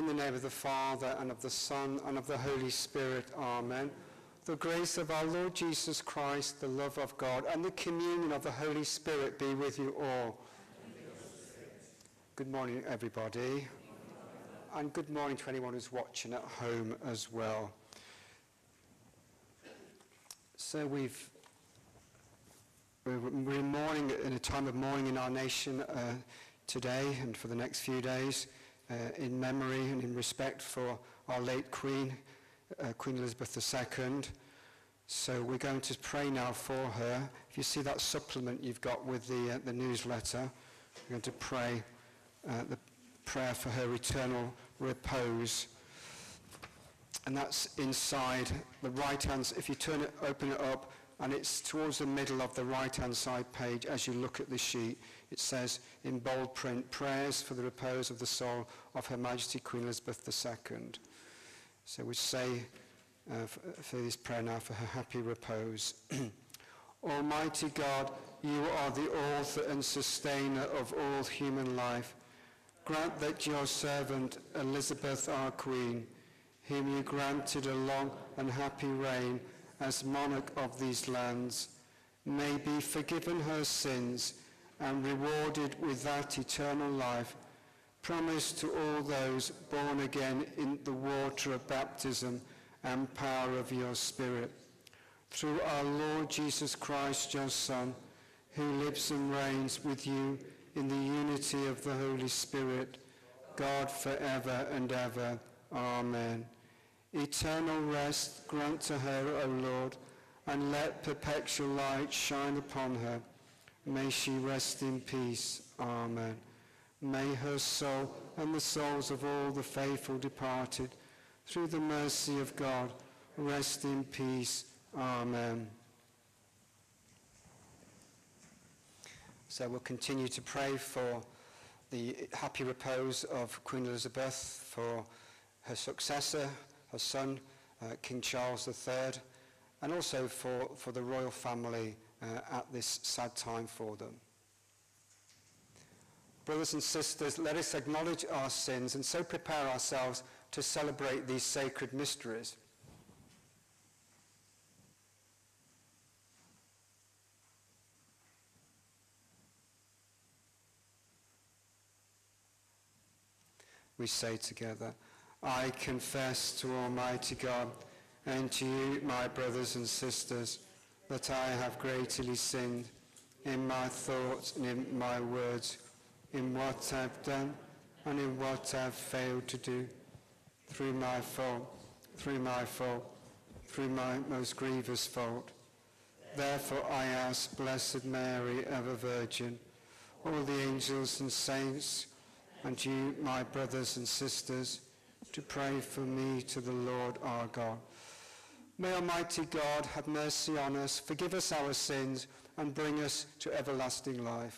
In the name of the Father, and of the Son, and of the Holy Spirit. Amen. The grace of our Lord Jesus Christ, the love of God, and the communion of the Holy Spirit be with you all. Good morning, everybody. And good morning to anyone who's watching at home as well. So we're mourning, in a time of mourning in our nation today and for the next few days, in memory and in respect for our late Queen, Queen Elizabeth II. So we're going to pray now for her. If you see that supplement you've got with the newsletter, we're going to pray the prayer for her eternal repose. And that's inside the right hand. If you open it up, and it's towards the middle of the right-hand side page as you look at the sheet. It says in bold print, prayers for the repose of the soul of Her Majesty Queen Elizabeth II. So we say for this prayer now for her happy repose. Almighty God, you are the author and sustainer of all human life. Grant that your servant Elizabeth, our Queen, whom you granted a long and happy reign as monarch of these lands, may be forgiven her sins and rewarded with that eternal life promised to all those born again in the water of baptism and power of your Spirit. Through our Lord Jesus Christ, your Son, who lives and reigns with you in the unity of the Holy Spirit, God forever and ever. Amen. Eternal rest grant to her, O Lord, and let perpetual light shine upon her. May she rest in peace. Amen. May her soul and the souls of all the faithful departed, through the mercy of God, rest in peace. Amen. So we'll continue to pray for the happy repose of Queen Elizabeth, for her successor, her son, King Charles III, and also for the royal family at this sad time for them. Brothers and sisters, let us acknowledge our sins and so prepare ourselves to celebrate these sacred mysteries. We say together, I confess to Almighty God and to you, my brothers and sisters, that I have greatly sinned in my thoughts and in my words, in what I've done and in what I've failed to do, through my most grievous fault. Therefore I ask Blessed Mary, ever Virgin, all the angels and saints, and you, my brothers and sisters, to pray for me to the Lord our God. May Almighty God have mercy on us, forgive us our sins, and bring us to everlasting life.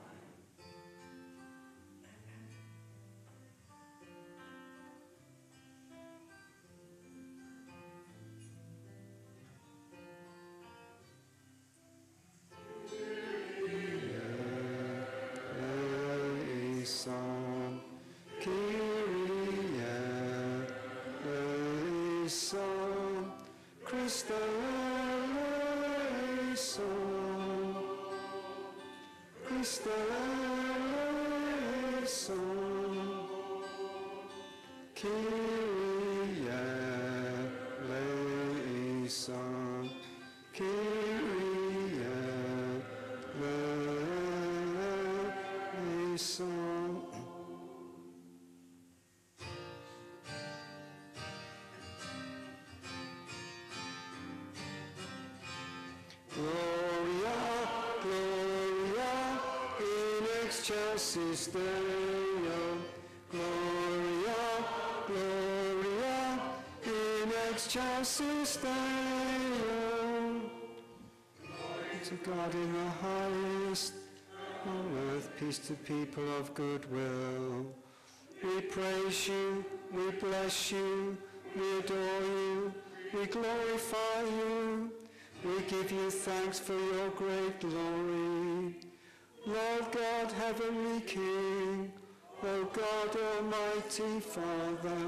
Gloria, Gloria, in excelsis Deo. Gloria, Gloria, in excelsis Deo. Glory to God in the highest, on earth peace to people of good will. We praise you, we bless you, we adore you, we glorify you. We give you thanks for your great glory. Lord God, heavenly King, O God, Almighty Father,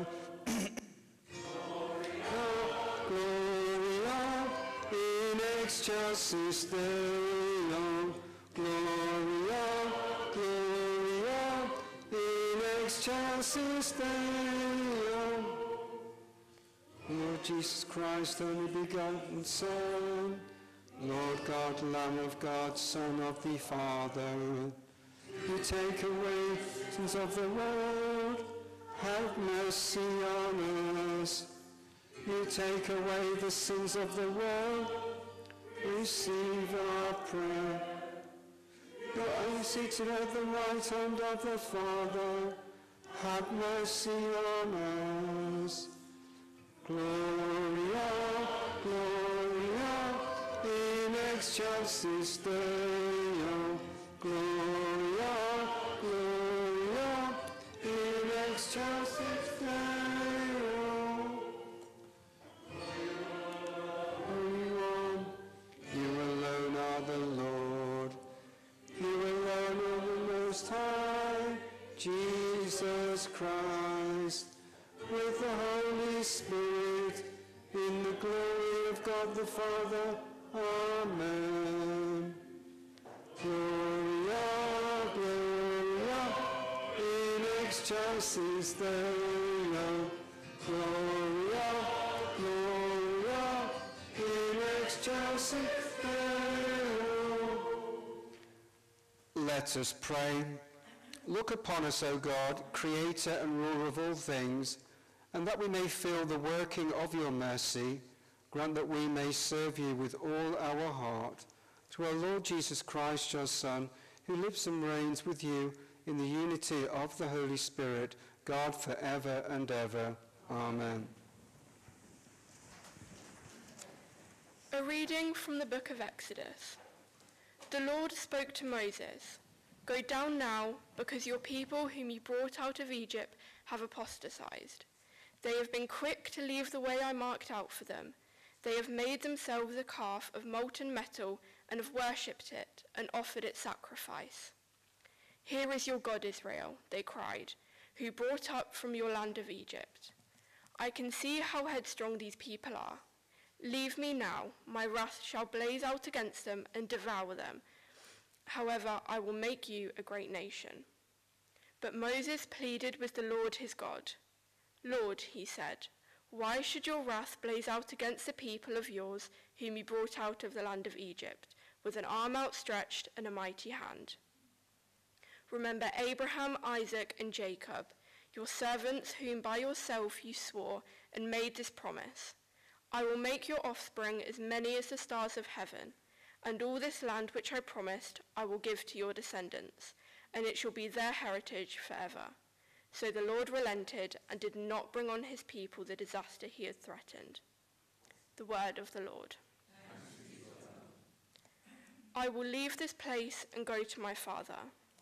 Gloria in excelsis Deo, Gloria, Gloria in excelsis Deo. Lord Jesus Christ, only begotten Son, Lord God, Lamb of God, Son of the Father, you take away sins of the world, have mercy on us. You take away the sins of the world, receive our prayer. You are seated at the right hand of the Father, have mercy on us. Gloria, Gloria, in excelsis Deo, Gloria, Gloria, in excelsis Deo. Holy One, you alone are the Lord, you alone are the Most High, Jesus Christ, with the Holy Spirit, in the glory of God the Father. Amen. Gloria, Gloria, in excelsis Deo, Gloria, Gloria, in excelsis Deo. Let us pray. Look upon us, O God, creator and ruler of all things, and that we may feel the working of your mercy, grant that we may serve you with all our heart. Through our Lord Jesus Christ, your Son, who lives and reigns with you in the unity of the Holy Spirit, God forever and ever. Amen. A reading from the book of Exodus. The Lord spoke to Moses, "Go down now, because your people whom you brought out of Egypt have apostatized. They have been quick to leave the way I marked out for them. They have made themselves a calf of molten metal and have worshipped it and offered it sacrifice. Here is your God Israel," they cried, "who brought up from your land of Egypt. I can see how headstrong these people are. Leave me now, my wrath shall blaze out against them and devour them. However, I will make you a great nation." But Moses pleaded with the Lord his God. "Lord," he said, "why should your wrath blaze out against the people of yours whom you brought out of the land of Egypt, with an arm outstretched and a mighty hand? Remember Abraham, Isaac, and Jacob, your servants whom by yourself you swore and made this promise. I will make your offspring as many as the stars of heaven, and all this land which I promised I will give to your descendants, and it shall be their heritage forever." So the Lord relented and did not bring on his people the disaster he had threatened. The word of the Lord. I will leave this place and go to my father.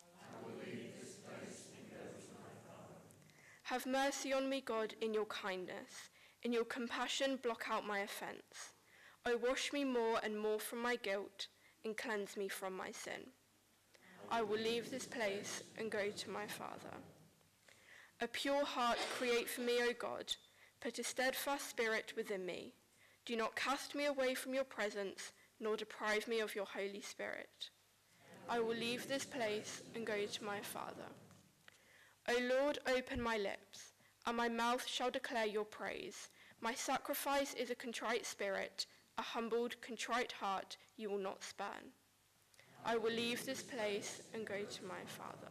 Have mercy on me, God, in your kindness. In your compassion, block out my offense. O wash me more and more from my guilt and cleanse me from my sin. I will leave this place and go to my father. A pure heart create for me, O God. Put a steadfast spirit within me. Do not cast me away from your presence, nor deprive me of your Holy Spirit. I will leave this place and go to my Father. O Lord, open my lips, and my mouth shall declare your praise. My sacrifice is a contrite spirit, a humbled, contrite heart you will not spurn. I will leave this place and go to my Father.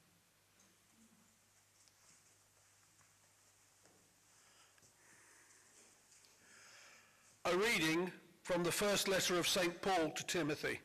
A reading from the first letter of St. Paul to Timothy.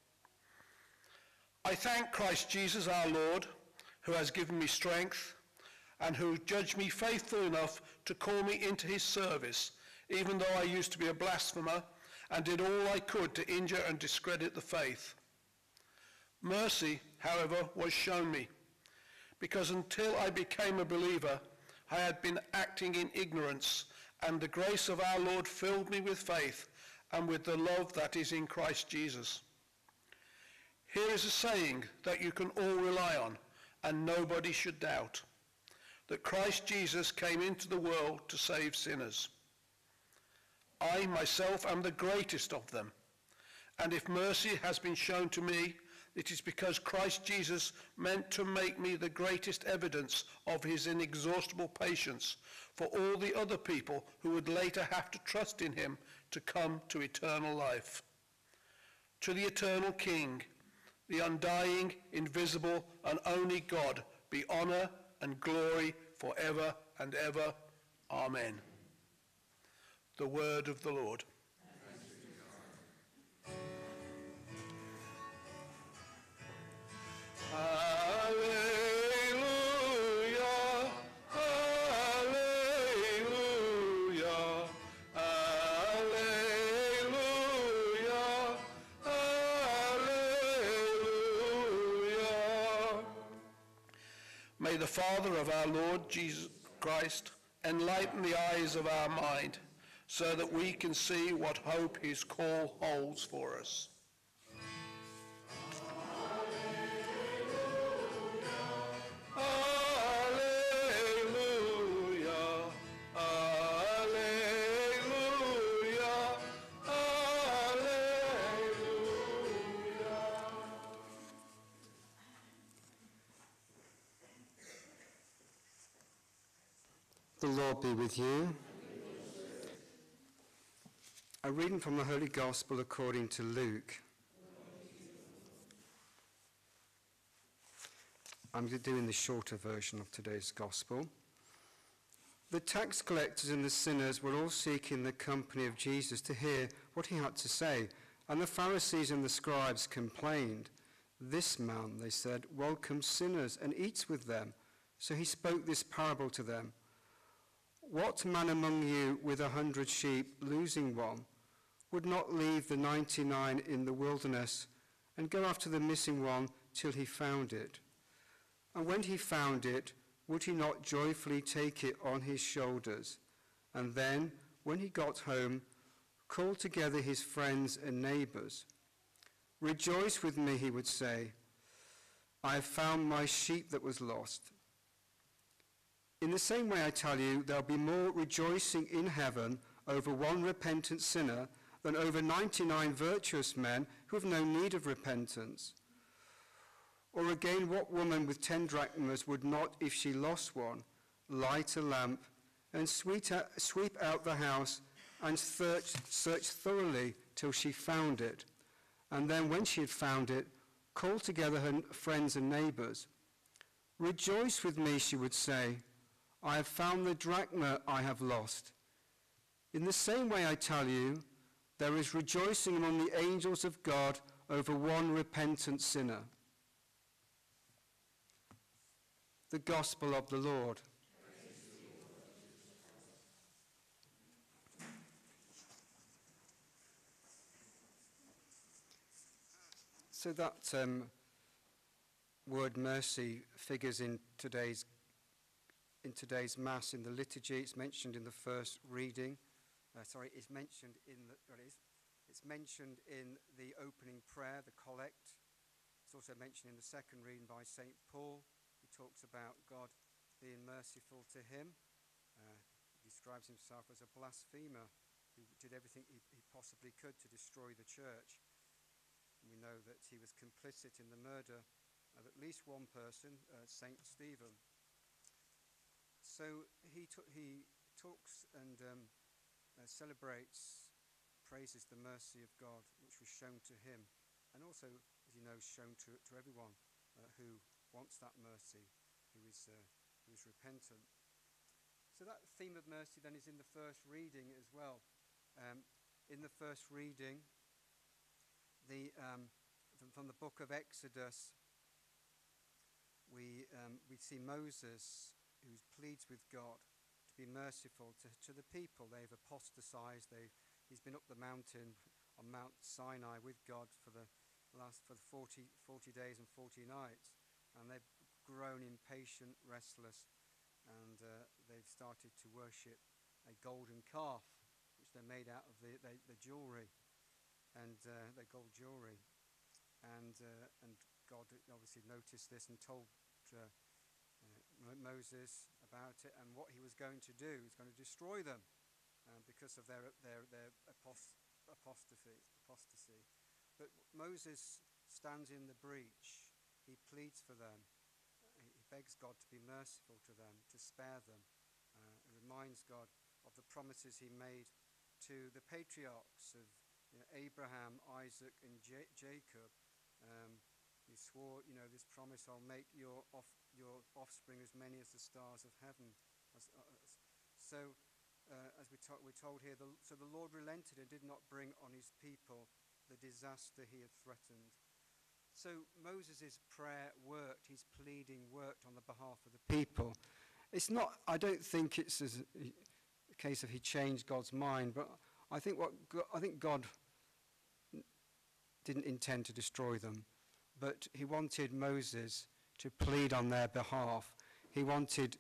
I thank Christ Jesus our Lord, who has given me strength and who judged me faithful enough to call me into his service, even though I used to be a blasphemer and did all I could to injure and discredit the faith. Mercy, however, was shown me, because until I became a believer, I had been acting in ignorance, and the grace of our Lord filled me with faith and with the love that is in Christ Jesus. Here is a saying that you can all rely on, and nobody should doubt that Christ Jesus came into the world to save sinners. I myself am the greatest of them, and if mercy has been shown to me, it is because Christ Jesus meant to make me the greatest evidence of his inexhaustible patience for all the other people who would later have to trust in him to come to eternal life. To the eternal King, the undying, invisible, and only God, be honor and glory forever and ever. Amen. The word of the Lord. Hallelujah, hallelujah, hallelujah, hallelujah. May the Father of our Lord Jesus Christ enlighten the eyes of our mind, so that we can see what hope his call holds for us. Hallelujah, hallelujah, hallelujah. The Lord be with you. A reading from the Holy Gospel according to Luke. I'm doing the shorter version of today's Gospel. The tax collectors and the sinners were all seeking the company of Jesus to hear what he had to say, and the Pharisees and the scribes complained. "This man," they said, "welcomes sinners and eats with them." So he spoke this parable to them. "What man among you with 100 sheep, losing one, would not leave the 99 in the wilderness and go after the missing one till he found it? And when he found it, would he not joyfully take it on his shoulders? And then, when he got home, call together his friends and neighbors. 'Rejoice with me,' he would say, 'I have found my sheep that was lost.' In the same way, I tell you, there'll be more rejoicing in heaven over one repentant sinner than over 99 virtuous men who have no need of repentance. Or again, what woman with 10 drachmas would not, if she lost one, light a lamp and sweep out the house and search thoroughly till she found it? And then when she had found it, call together her friends and neighbors. 'Rejoice with me,' she would say, 'I have found the drachma I have lost.' In the same way, I tell you, there is rejoicing among the angels of God over one repentant sinner." The Gospel of the Lord. So that word mercy figures in today's Mass in the liturgy. It's mentioned in the first reading. It's mentioned in the opening prayer, the collect. It's also mentioned in the second reading by St. Paul. He talks about God being merciful to him. He describes himself as a blasphemer who did everything he possibly could to destroy the church. And we know that he was complicit in the murder of at least one person, St. Stephen. So he talks and celebrates, praises the mercy of God which was shown to him, and also, as you know, shown to everyone who wants that mercy, who is repentant. So that theme of mercy then is in the first reading as well. In the first reading, from the book of Exodus, we see Moses, who pleads with God to be merciful to the people. They've apostatized. He's been up the mountain on Mount Sinai with God for the 40 days and 40 nights, and they've grown impatient, restless, and they've started to worship a golden calf, which they made out of the jewelry and their gold jewelry, and God obviously noticed this and told Moses about it and what he was going to do. He's going to destroy them because of their apostasy. But Moses stands in the breach. He pleads for them. He begs God to be merciful to them, to spare them. He reminds God of the promises he made to the patriarchs of Abraham, Isaac, and Jacob. He swore, this promise, I'll make your offspring as many as the stars of heaven. As we're told here, so the Lord relented and did not bring on his people the disaster he had threatened. So Moses' prayer worked, his pleading worked on the behalf of the people. It's not, I don't think it's a case of he changed God's mind, but I think God didn't intend to destroy them, but he wanted Moses to plead on their behalf. He wanted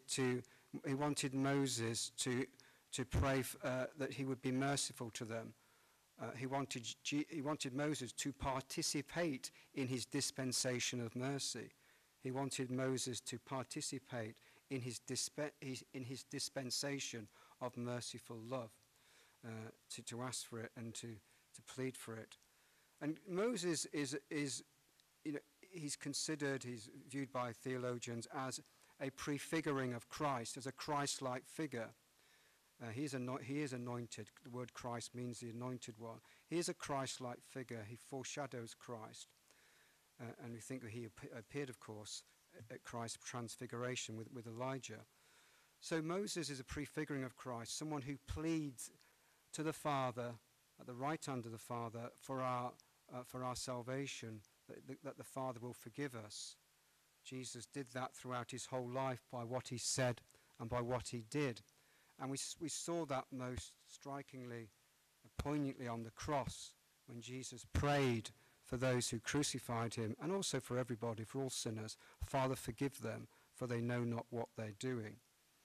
Moses to pray that he would be merciful to them. He wanted Moses to participate in his dispensation of mercy. He wanted Moses to participate in his dispensation of merciful love, to ask for it and to plead for it. And Moses is he's viewed by theologians as a prefiguring of Christ, as a Christ-like figure. He is anointed. The word Christ means the anointed one. He is a Christ-like figure. He foreshadows Christ. And we think that he appeared, of course, at Christ's transfiguration with Elijah. So Moses is a prefiguring of Christ, someone who pleads to the Father, at the right hand of the Father, for our salvation, that the Father will forgive us. Jesus did that throughout his whole life by what he said and by what he did. And we saw that most strikingly, poignantly on the cross when Jesus prayed for those who crucified him and also for everybody, for all sinners. Father, forgive them, for they know not what they're doing.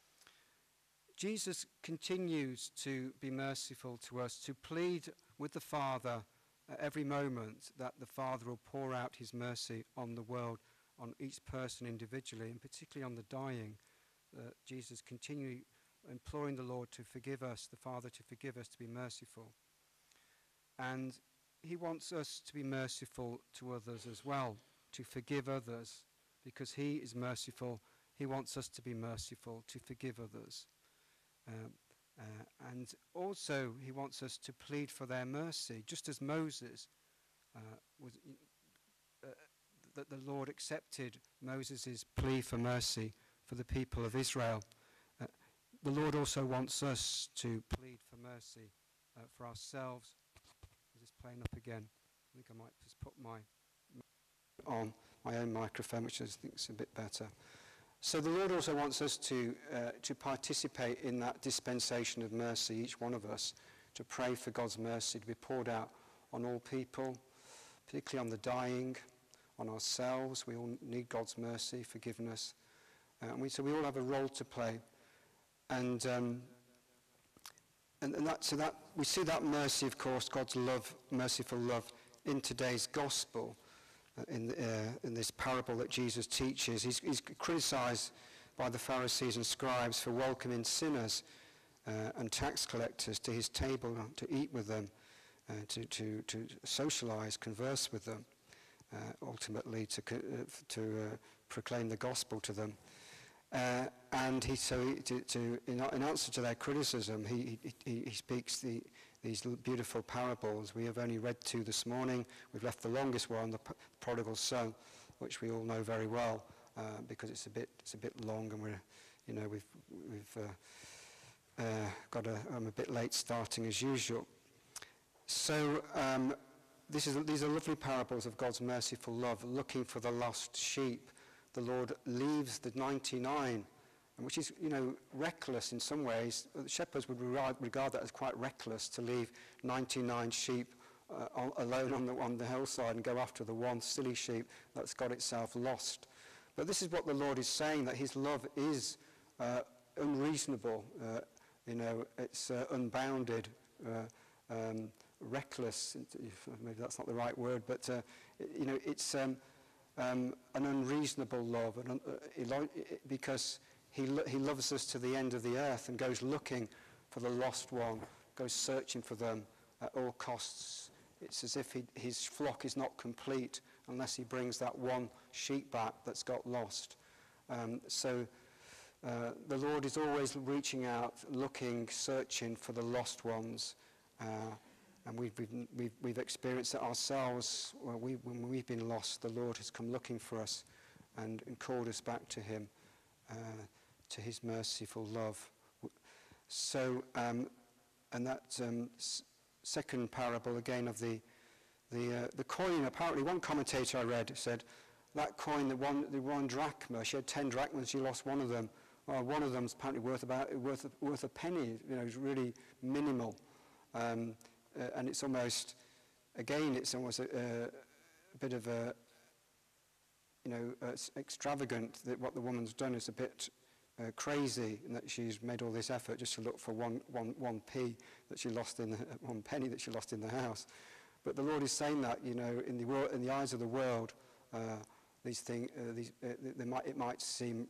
Jesus continues to be merciful to us, to plead with the Father at every moment that the Father will pour out his mercy on the world, on each person individually, and particularly on the dying. Jesus continually imploring the Lord to forgive us, the Father to forgive us, to be merciful. And he wants us to be merciful to others as well, to forgive others, because he is merciful. He wants us to be merciful, to forgive others. And also he wants us to plead for their mercy, just as Moses that the Lord accepted Moses' plea for mercy for the people of Israel. The Lord also wants us to plead for mercy for ourselves. Is this playing up again? I think I might just put on my own microphone, which I think is a bit better. So the Lord also wants us to participate in that dispensation of mercy, each one of us, to pray for God's mercy to be poured out on all people, particularly on the dying, on ourselves. We all need God's mercy, forgiveness. So we all have a role to play. And that we see that mercy, of course, God's love, merciful love, in today's gospel, in this parable that Jesus teaches. He's criticized by the Pharisees and scribes for welcoming sinners and tax collectors to his table to eat with them, to socialize, converse with them, ultimately to proclaim the gospel to them. And in answer to their criticism, he speaks these beautiful parables. We have only read two this morning. We've left the longest one, the prodigal son, which we all know very well, because it's a bit long, and I'm a bit late starting as usual. So these are lovely parables of God's merciful love, looking for the lost sheep. The Lord leaves the 99, which is, reckless in some ways. Shepherds would regard that as quite reckless, to leave 99 sheep alone on the hillside and go after the one silly sheep that's got itself lost. But this is what the Lord is saying, that his love is unreasonable, it's unbounded, reckless. Maybe that's not the right word, but it's an unreasonable love, because he loves us to the end of the earth and goes looking for the lost one, goes searching for them at all costs. It's as if his flock is not complete unless he brings that one sheep back that's got lost. So the Lord is always reaching out, looking, searching for the lost ones. And we've experienced it ourselves. When we've been lost, the Lord has come looking for us and called us back to him, to his merciful love. So, and that second parable again of the coin. Apparently, one commentator I read said that coin, the one drachma. She had 10 drachmas. She lost one of them. Well, one of them's apparently worth a penny. It's really minimal. And it's almost a bit of a, extravagant. That what the woman's done is a bit crazy, and that she's made all this effort just to look for one penny that she lost in the house. But the Lord is saying that, in the eyes of the world, these things, it might seem,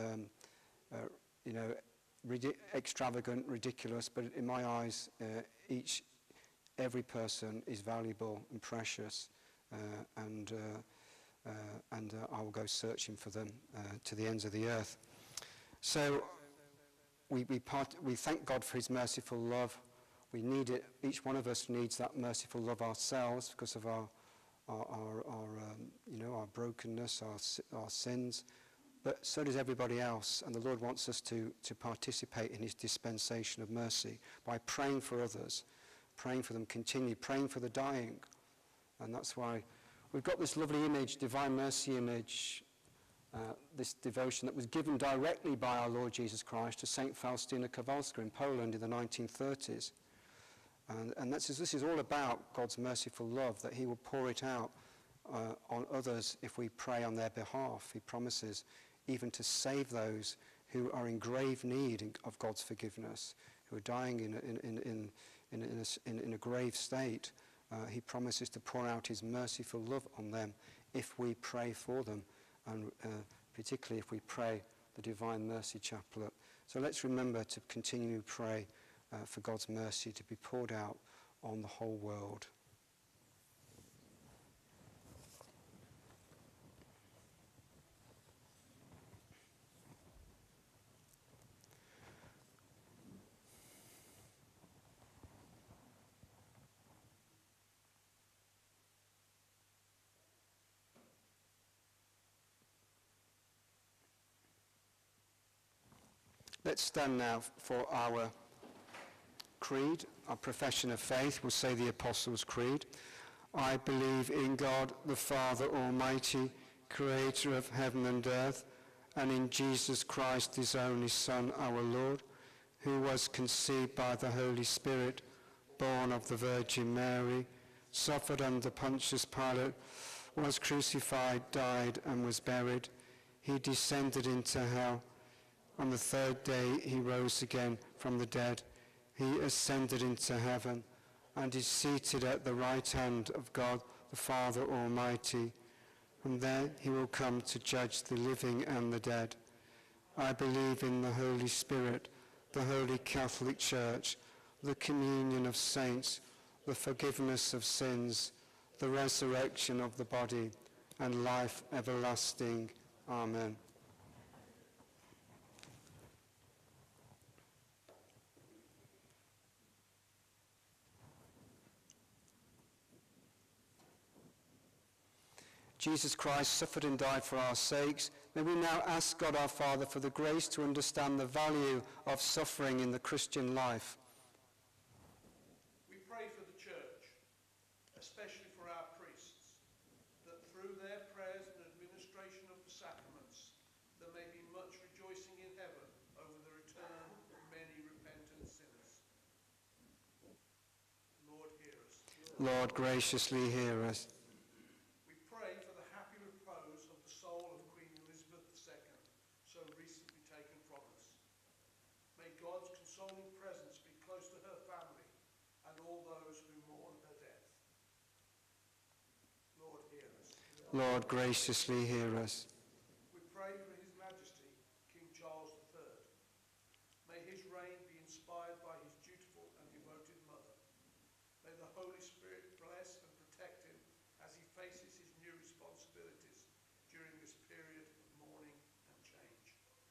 extravagant, ridiculous, but in my eyes, every person is valuable and precious, and I will go searching for them to the ends of the earth. So we thank God for his merciful love. We need it. Each one of us needs that merciful love ourselves because of our brokenness, our sins. But so does everybody else, and the Lord wants us to participate in his dispensation of mercy by praying for others, praying for them continually, praying for the dying. And that's why we've got this lovely image, Divine Mercy image, this devotion that was given directly by our Lord Jesus Christ to St. Faustina Kowalska in Poland in the 1930s. And this is all about God's merciful love, that he will pour it out on others if we pray on their behalf. He promises even to save those who are in grave need of God's forgiveness, who are dying in a grave state. He promises to pour out his merciful love on them if we pray for them, and particularly if we pray the Divine Mercy Chaplet. So let's remember to continue to pray for God's mercy to be poured out on the whole world. Let's stand now for our creed, our profession of faith. We'll say the Apostles' Creed. I believe in God, the Father Almighty, creator of heaven and earth, and in Jesus Christ, his only Son, our Lord, who was conceived by the Holy Spirit, born of the Virgin Mary, suffered under Pontius Pilate, was crucified, died, and was buried. He descended into hell. On the third day he rose again from the dead. He ascended into heaven and is seated at the right hand of God, the Father Almighty. From there he will come to judge the living and the dead. I believe in the Holy Spirit, the Holy Catholic Church, the communion of saints, the forgiveness of sins, the resurrection of the body, and life everlasting. Amen. Jesus Christ suffered and died for our sakes. May we now ask God our Father for the grace to understand the value of suffering in the Christian life. We pray for the Church, especially for our priests, that through their prayers and administration of the sacraments, there may be much rejoicing in heaven over the return of many repentant sinners. Lord, hear us. Lord, graciously hear us. Lord, graciously hear us. We pray for His Majesty, King Charles III. May his reign be inspired by his dutiful and devoted mother. May the Holy Spirit bless and protect him as he faces his new responsibilities during this period of mourning and change.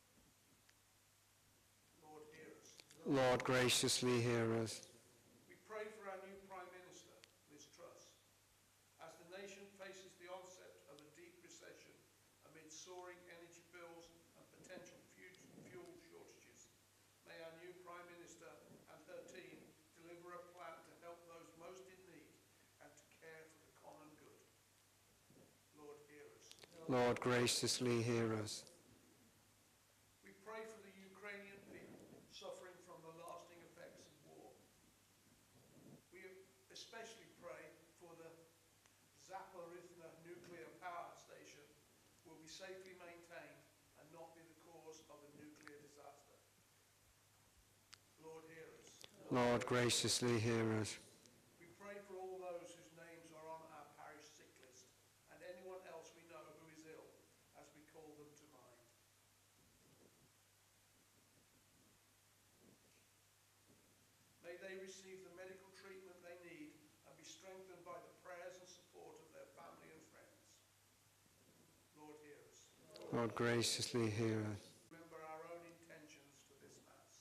Lord, hear us. Lord, graciously hear us. We pray for our new Prime Minister, Liz Truss. As the nation faces the onset of a deep recession amid soaring energy bills and potential fuel shortages, may our new Prime Minister and her team deliver a plan to help those most in need and to care for the common good. Lord, hear us. Lord, graciously hear us. We pray for the Ukrainian people suffering from the lasting effects of war. We especially pray for the Zaporizhzhia nuclear power station will be safely maintained and not be the cause of a nuclear disaster. Lord, hear us. Lord, graciously hear us. We pray for all those whose names are on our parish sick list and anyone else we know who is ill as we call them to mind. May they receive the medical treatment they need and be strengthened by the prayers and support of their family and friends. Lord, hear us. Lord, graciously hear us. Remember our own intentions for this Mass.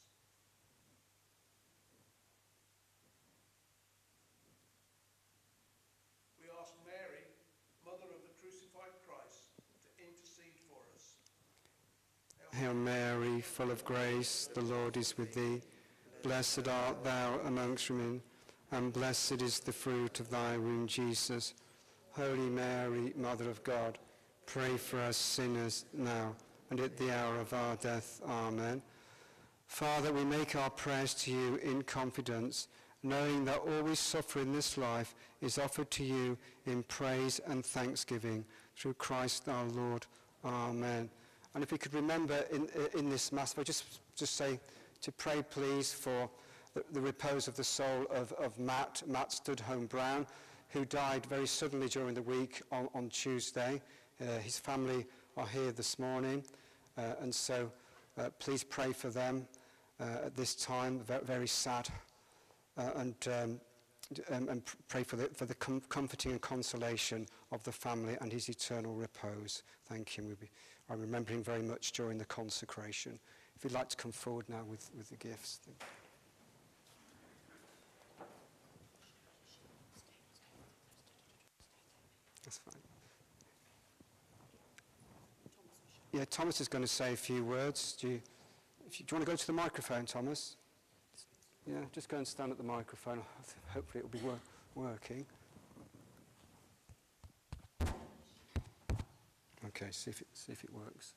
We ask Mary, Mother of the crucified Christ, to intercede for us. Hail Mary, full of grace, the Lord is with thee. Blessed art thou amongst women, and blessed is the fruit of thy womb, Jesus. Holy Mary, Mother of God, pray for us sinners now and at the hour of our death. Amen. Father, we make our prayers to you in confidence, knowing that all we suffer in this life is offered to you in praise and thanksgiving through Christ our Lord. Amen. And if we could remember in this Mass, if I just say to pray, please, for the repose of the soul of Matt Studholme Brown, who died very suddenly during the week on Tuesday. His family are here this morning, and so please pray for them at this time. Very, very sad, and pray for the comforting and consolation of the family and his eternal repose. Thank him. I remember him very much during the consecration. If you'd like to come forward now with the gifts. That's fine. Yeah, Thomas is going to say a few words. Do you want to go to the microphone, Thomas? Yeah, just go and stand at the microphone. Hopefully it will be working. Okay, see if it works.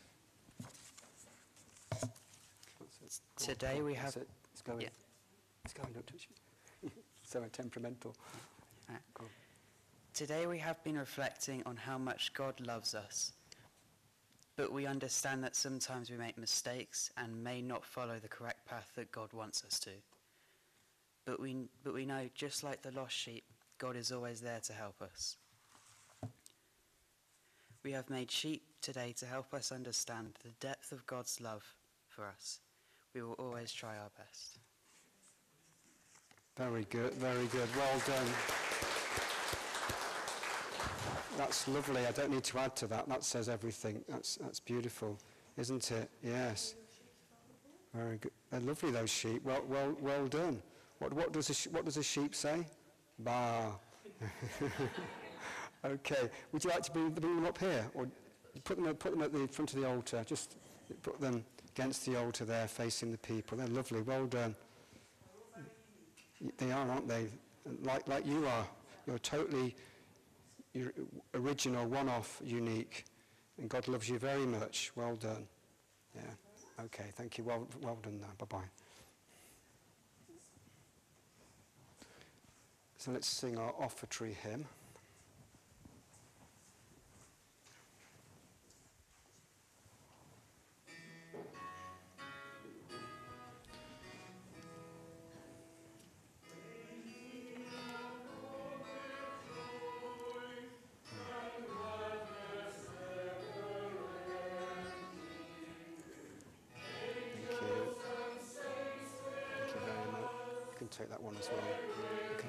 Today we have... It's going. Yeah. It's going, don't touch it. So temperamental. Go on. Today we have been reflecting on how much God loves us. But we understand that sometimes we make mistakes and may not follow the correct path that God wants us to. But we know, just like the lost sheep, God is always there to help us. We have made sheep today to help us understand the depth of God's love for us. We will always try our best. Very good, very good. Well done. That's lovely. I don't need to add to that. That says everything. That's beautiful, isn't it? Yes. Very good. They're lovely, those sheep. Well done. What does a sheep say? Bah. Okay. Would you like to bring them up here, or put them at the front of the altar? Just put them against the altar there, facing the people. They're lovely. Well done. They are, aren't they? Like you are. You're totally original, one-off, unique, and God loves you very much. Well done. Yeah. Okay. Thank you. Well done. Now. Bye-bye. So let's sing our offertory hymn. can take that one as well. Okay.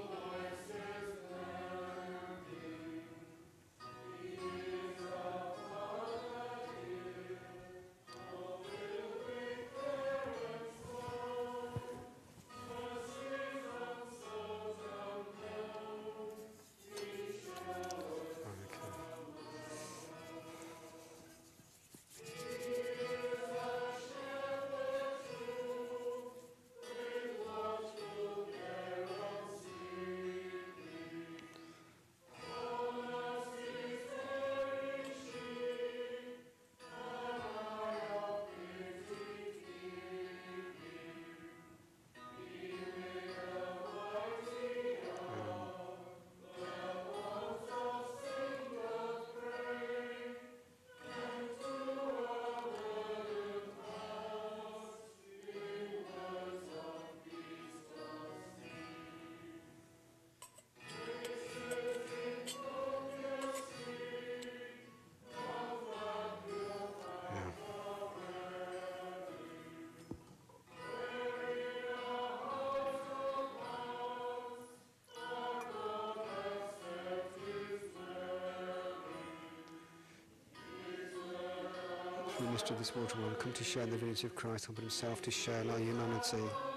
The minister of this water will come to share in the divinity of Christ, humble himself to share in our humanity.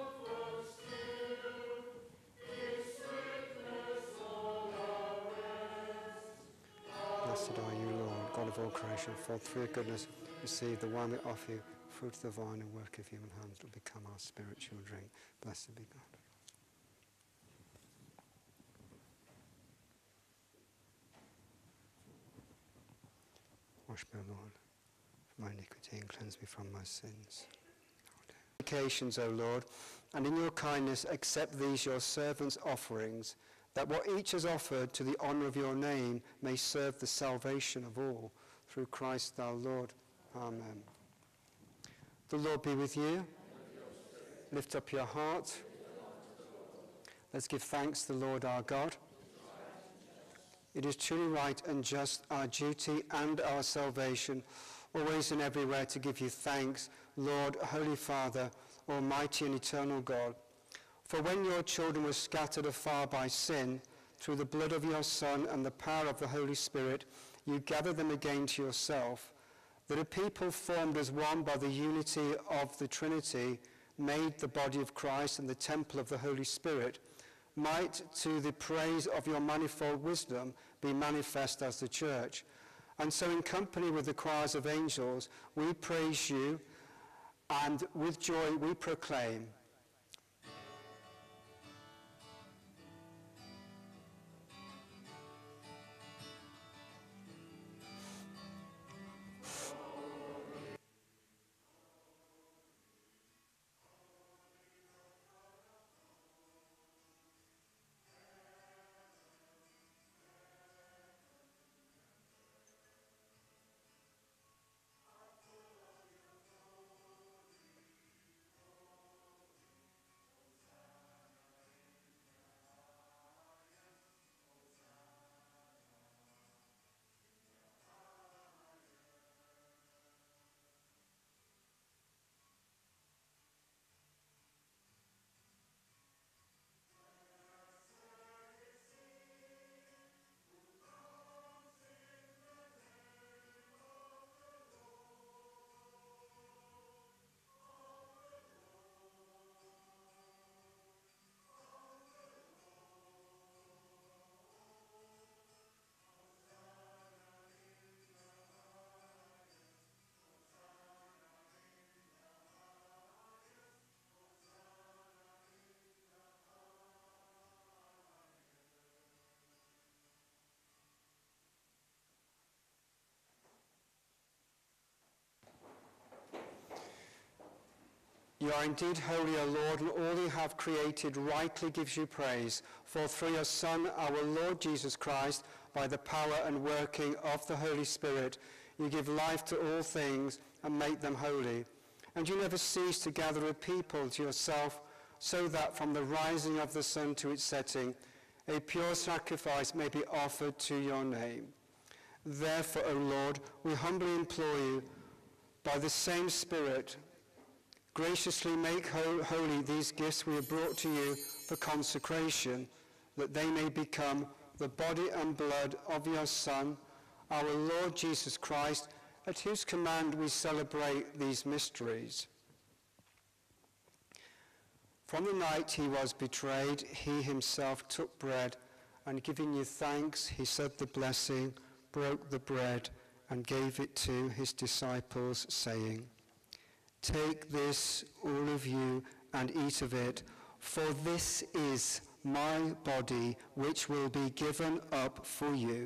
Blessed are you, Lord, God of all creation, for through your goodness receive the wine we offer you, fruit of the vine and work of human hands will become our spiritual drink. Blessed be God. Wash me, O Lord, from my iniquity and cleanse me from my sins. Supplications, O Lord, and in your kindness accept these your servants' offerings, that what each has offered to the honour of your name may serve the salvation of all. Through Christ our Lord. Amen. The Lord be with you. Lift up your heart. Let's give thanks to the Lord our God. It is truly right and just, our duty and our salvation, always and everywhere to give you thanks, Lord, Holy Father, Almighty and eternal God. For when your children were scattered afar by sin, through the blood of your Son and the power of the Holy Spirit, you gathered them again to yourself, that a people formed as one by the unity of the Trinity, made the body of Christ and the temple of the Holy Spirit, might, to the praise of your manifold wisdom, be manifest as the church. And so in company with the choirs of angels, we praise you, and with joy we proclaim, you are indeed holy, O Lord, and all you have created rightly gives you praise. For through your Son, our Lord Jesus Christ, by the power and working of the Holy Spirit, you give life to all things and make them holy. And you never cease to gather a people to yourself, so that from the rising of the sun to its setting, a pure sacrifice may be offered to your name. Therefore, O Lord, we humbly implore you, by the same Spirit, Graciously make holy these gifts we have brought to you for consecration, that they may become the body and blood of your Son, our Lord Jesus Christ, at whose command we celebrate these mysteries. From the night he was betrayed, he himself took bread, and giving you thanks, he said the blessing, broke the bread, and gave it to his disciples, saying, "Take this, all of you, and eat of it, for this is my body, which will be given up for you."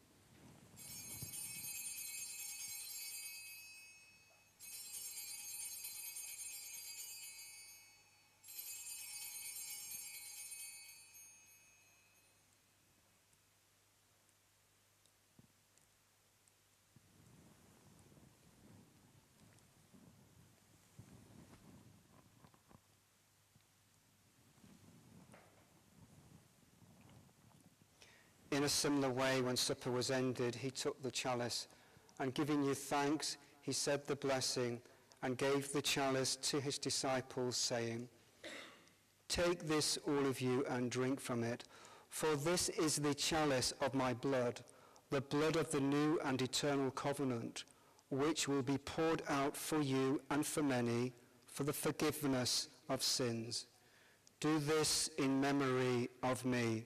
In a similar way, when supper was ended, he took the chalice, and giving you thanks, he said the blessing, and gave the chalice to his disciples, saying, "Take this, all of you, and drink from it, for this is the chalice of my blood, the blood of the new and eternal covenant, which will be poured out for you and for many for the forgiveness of sins. Do this in memory of me."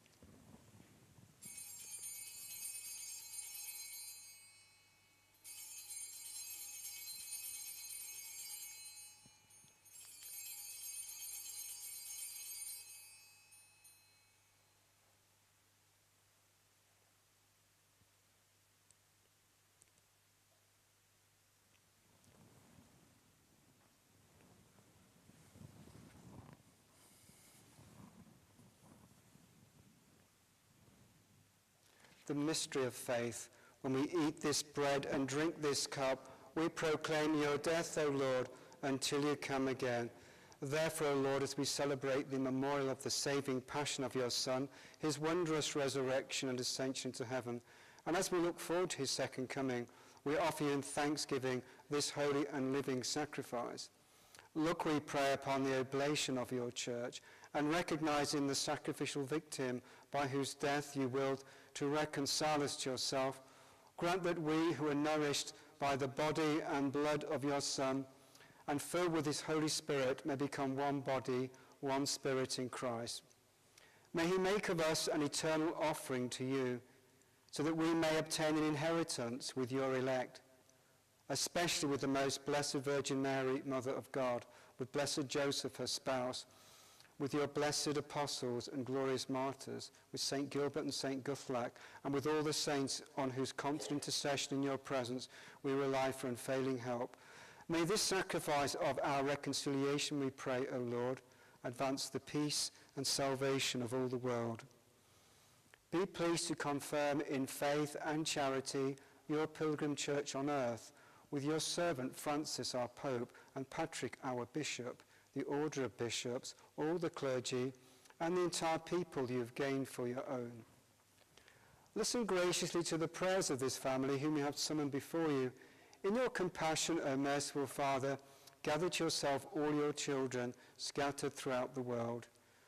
The mystery of faith. When we eat this bread and drink this cup, we proclaim your death, O Lord, until you come again. Therefore, O Lord, as we celebrate the memorial of the saving passion of your Son, his wondrous resurrection and ascension to heaven, and as we look forward to his second coming, we offer you in thanksgiving this holy and living sacrifice. Look, we pray, upon the oblation of your church, and recognize in the sacrificial victim by whose death you willed to reconcile us to yourself, grant that we who are nourished by the body and blood of your Son and filled with his Holy Spirit may become one body, one spirit in Christ. May he make of us an eternal offering to you, so that we may obtain an inheritance with your elect, especially with the most blessed Virgin Mary, Mother of God, with blessed Joseph, her spouse, with your blessed apostles and glorious martyrs, with St. Gilbert and St. Guthlac, and with all the saints on whose constant intercession in your presence we rely for unfailing help. May this sacrifice of our reconciliation, we pray, O Lord, advance the peace and salvation of all the world. Be pleased to confirm in faith and charity your pilgrim church on earth, with your servant Francis, our Pope, and Patrick, our Bishop, the order of bishops, all the clergy, and the entire people you have gained for your own. Listen graciously to the prayers of this family whom you have summoned before you. In your compassion, O merciful Father, gather to yourself all your children scattered throughout the world.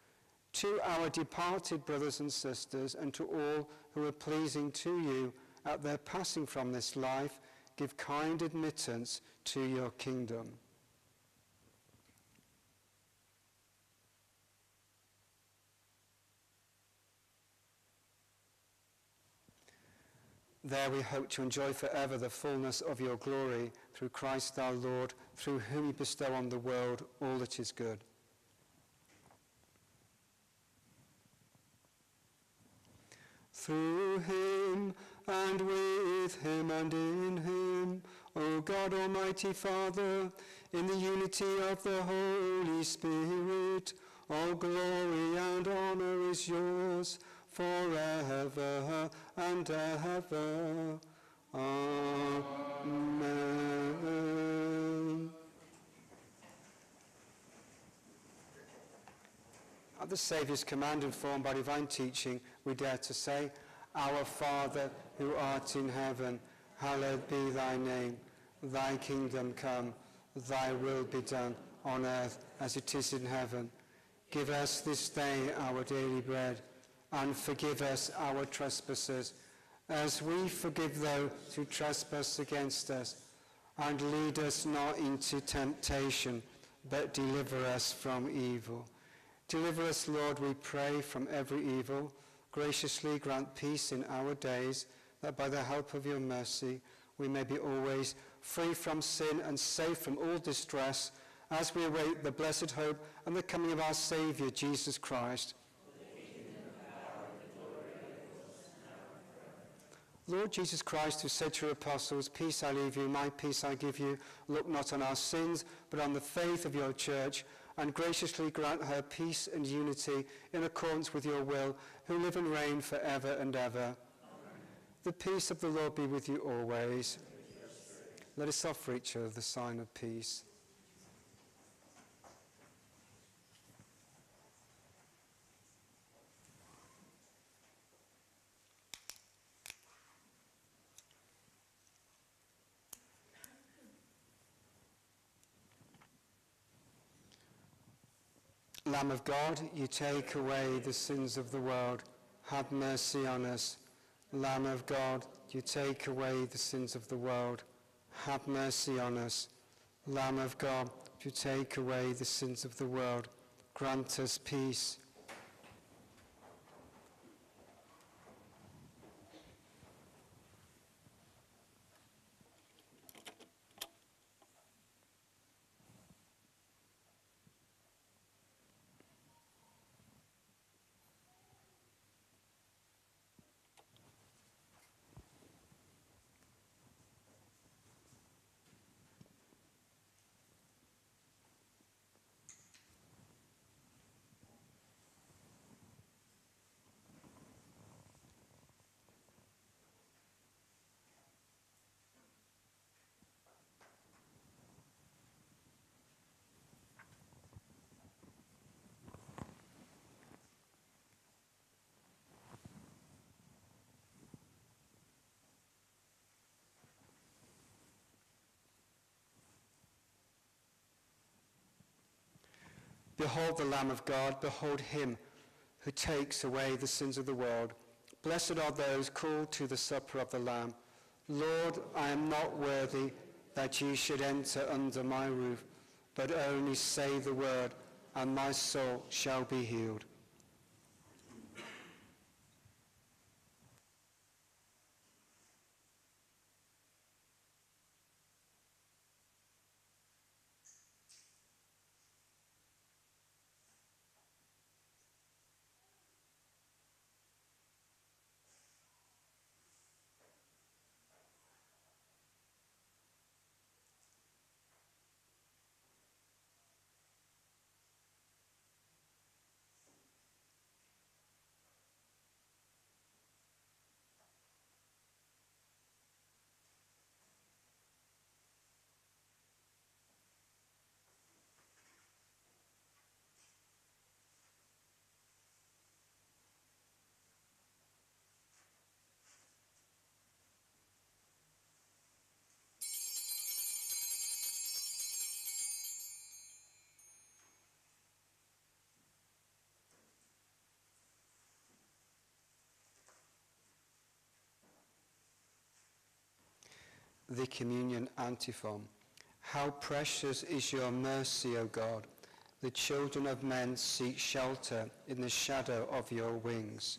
To our departed brothers and sisters, and to all who are pleasing to you at their passing from this life, give kind admittance to your kingdom. There we hope to enjoy forever the fullness of your glory through Christ our Lord, through whom you bestow on the world all that is good. Through him, and with him, and in him, O God, Almighty Father, in the unity of the Holy Spirit, all glory and honor is yours, forever and ever. Amen. At the Saviour's command, informed by divine teaching, we dare to say, Our Father, who art in heaven, hallowed be thy name. Thy kingdom come, Thy will be done on earth as it is in heaven. Give us this day our daily bread, and forgive us our trespasses, as we forgive those who trespass against us. And lead us not into temptation, but deliver us from evil. Deliver us, Lord, we pray, from every evil. Graciously grant peace in our days, that by the help of your mercy we may be always free from sin and safe from all distress, as we await the blessed hope and the coming of our Saviour, Jesus Christ. Lord Jesus Christ, who said to your apostles, peace I leave you, my peace I give you, look not on our sins, but on the faith of your church, and graciously grant her peace and unity in accordance with your will, who live and reign forever and ever. Amen. The peace of the Lord be with you always. Let us offer each other the sign of peace. Lamb of God, you take away the sins of the world. Have mercy on us. Lamb of God, you take away the sins of the world. Have mercy on us. Lamb of God, you take away the sins of the world. Grant us peace. Behold the Lamb of God, behold him who takes away the sins of the world. Blessed are those called to the supper of the Lamb. Lord, I am not worthy that ye should enter under my roof, but only say the word, and my soul shall be healed. The Communion Antiphon. How precious is your mercy, O God! The children of men seek shelter in the shadow of your wings.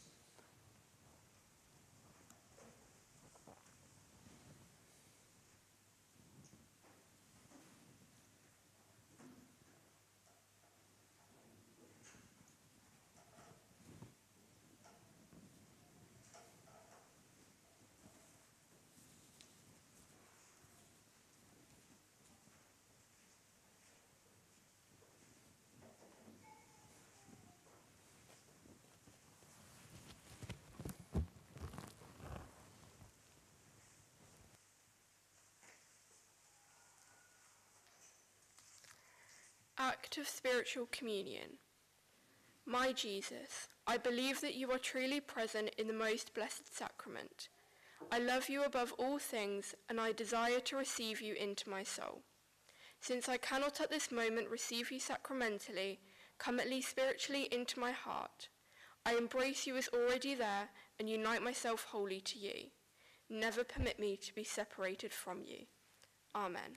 Act of Spiritual Communion. My Jesus, I believe that you are truly present in the most blessed sacrament. I love you above all things, and I desire to receive you into my soul. Since I cannot at this moment receive you sacramentally, come at least spiritually into my heart. I embrace you as already there and unite myself wholly to you. Never permit me to be separated from you. Amen.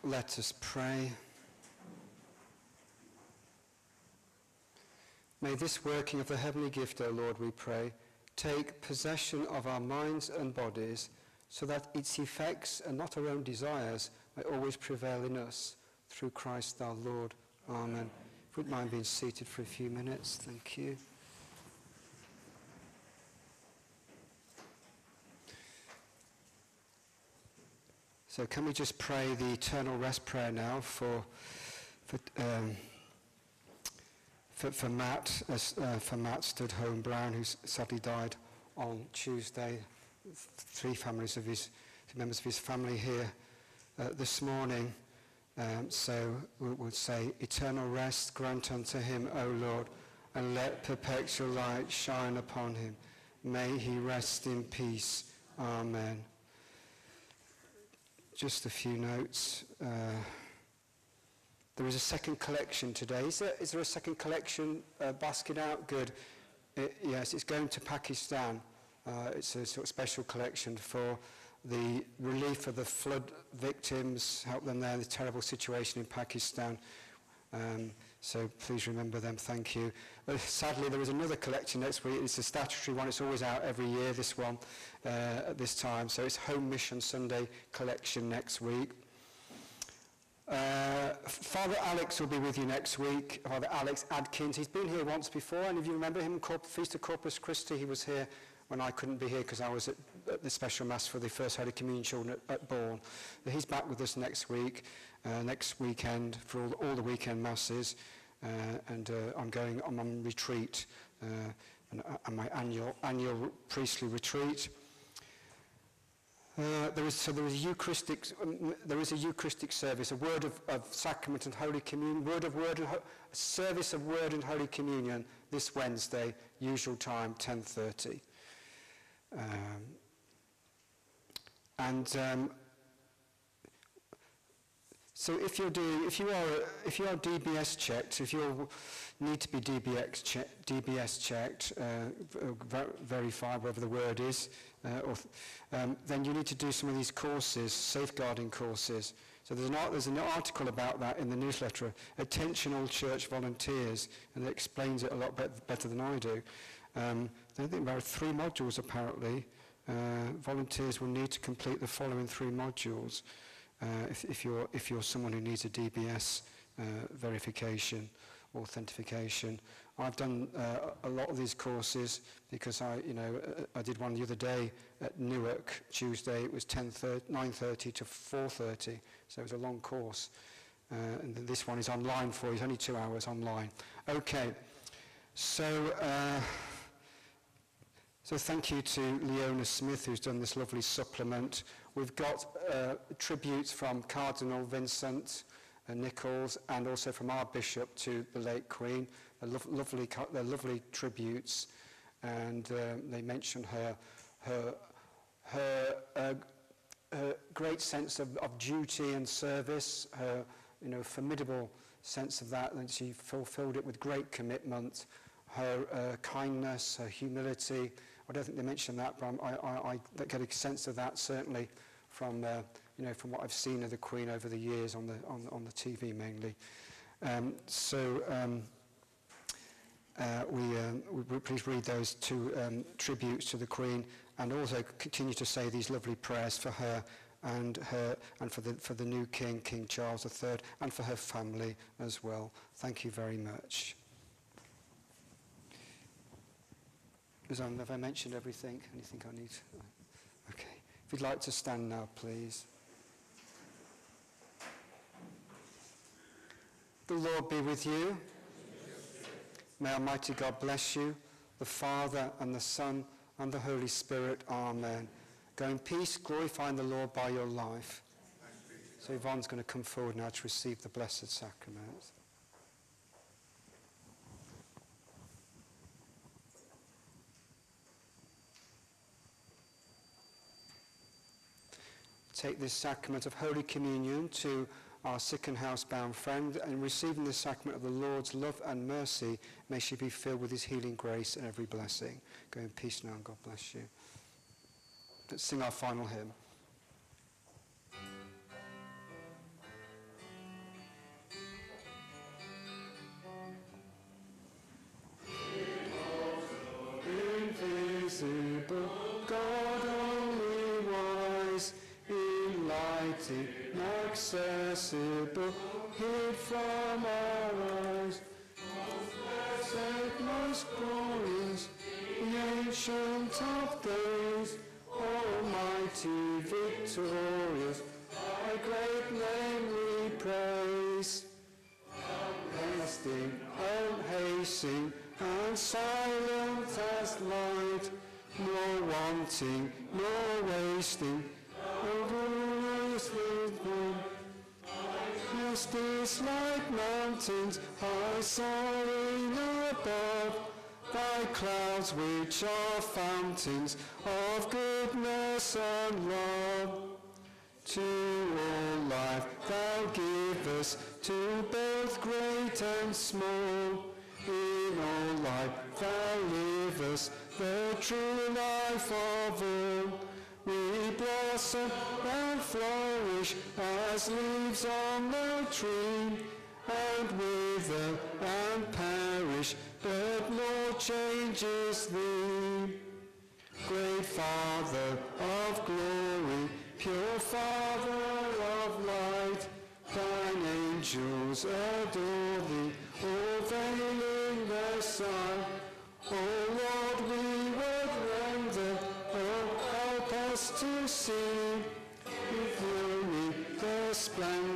Let us pray. May this working of the heavenly gift, O Lord, we pray, take possession of our minds and bodies, so that its effects and not our own desires may always prevail in us. Through Christ our Lord. Amen. If you wouldn't mind being seated for a few minutes. Thank you. So can we just pray the eternal rest prayer now for Matt, for Matt Studholme Brown, who sadly died on Tuesday. 3 members of his family here this morning. So we'll say, eternal rest grant unto him, O Lord, and let perpetual light shine upon him. May he rest in peace. Amen. Just a few notes. There is a second collection today. Is there a second collection basket out? Good. Yes, it's going to Pakistan. It's a sort of special collection for the relief of the flood victims, help them there in the terrible situation in Pakistan. So please remember them, thank you. Sadly, there is another collection next week. It's a statutory one. It's always out every year, this one, at this time. So it's Home Mission Sunday collection next week. Father Alex will be with you next week. Father Alex Adkins. He's been here once before, and if you remember him, Feast of Corpus Christi, he was here when I couldn't be here because I was at the special mass for the First Holy Communion children at Bourne. But he's back with us next week, next weekend, for all the weekend masses, and I'm going on retreat, and my annual priestly retreat. There is a Eucharistic service, a word of sacrament and Holy Communion, service of word and Holy Communion this Wednesday, usual time, 10:30. So if you are DBS checked, if you need to be DBS checked, verified, whatever the word is, then you need to do some of these courses, safeguarding courses. So there's an article about that in the newsletter. Attention all church volunteers, and it explains it a lot better than I do. I think there are 3 modules apparently. Volunteers will need to complete the following 3 modules if you're someone who needs a DBS verification, authentication. I've done a lot of these courses because I did one the other day at Newark Tuesday. It was 9:30 to 4:30, so it was a long course. And this one is online for you. It's only 2 hours online. Okay, so thank you to Leona Smith, who's done this lovely supplement. We've got tributes from Cardinal Vincent Nichols, and also from our bishop to the late Queen. They're lovely tributes, and they mention her great sense of duty and service, her formidable sense of that, and she fulfilled it with great commitment. Her kindness, her humility. I don't think they mentioned that, but I get a sense of that certainly from what I've seen of the Queen over the years on the TV mainly. We please read those 2 tributes to the Queen, and also continue to say these lovely prayers for her and for the new King, King Charles III, and for her family as well. Thank you very much. Have I mentioned everything? Anything I need? Okay. If you'd like to stand now, please. The Lord be with you. May Almighty God bless you, the Father and the Son and the Holy Spirit. Amen. Go in peace, glorifying the Lord by your life. So Yvonne's going to come forward now to receive the Blessed Sacrament. Take this sacrament of Holy Communion to our sick and housebound friend, and receiving the sacrament of the Lord's love and mercy, may she be filled with his healing grace and every blessing. Go in peace now, and God bless you. Let's sing our final hymn. mighty, inaccessible, hid from our eyes. Most glorious, the Ancient of Days, Almighty, victorious, thy great name we praise. Unhasting, and silent as light, nor wanting, nor wasting, overless with them. Justice like mountains, high soaring above, thy clouds which are fountains of goodness and love. To all life thou givest, to both great and small. In all life thou livest, the true life of all. We blossom and flourish as leaves on the tree, and wither and perish, but Lord changes thee. Great Father of glory, pure Father of light, thine angels adore thee, all veiling the sun. O Lord, we would render, oh, help us to see, with glory the splendor